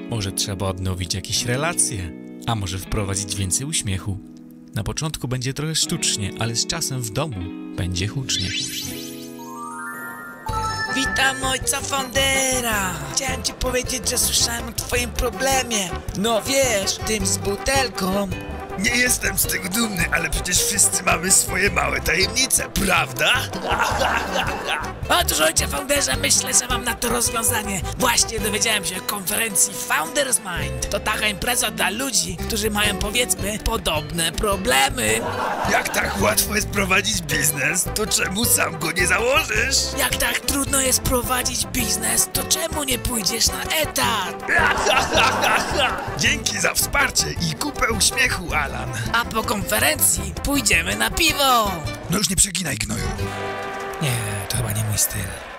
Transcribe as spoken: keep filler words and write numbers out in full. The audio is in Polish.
Może trzeba odnowić jakieś relacje, a może wprowadzić więcej uśmiechu. Na początku będzie trochę sztucznie, ale z czasem w domu będzie hucznie. Witam ojca Foundera! Chciałem ci powiedzieć, że słyszałem o twoim problemie. No wiesz, tym z butelką. Nie jestem z tego dumny, ale przecież wszyscy mamy swoje małe tajemnice, prawda? Otóż ojcze Founderze, myślę, że mam na to rozwiązanie. Właśnie dowiedziałem się o konferencji Founders Mind. To taka impreza dla ludzi, którzy mają, powiedzmy, podobne problemy. Jak tak łatwo jest prowadzić biznes, to czemu sam go nie założysz? Jak tak trudno jest prowadzić biznes, to czemu nie pójdziesz na etat? Dzięki za wsparcie i kupę uśmiechu, Alan. A po konferencji pójdziemy na piwo. No już nie przeginaj, gnoju. Nie, to chyba nie mój styl.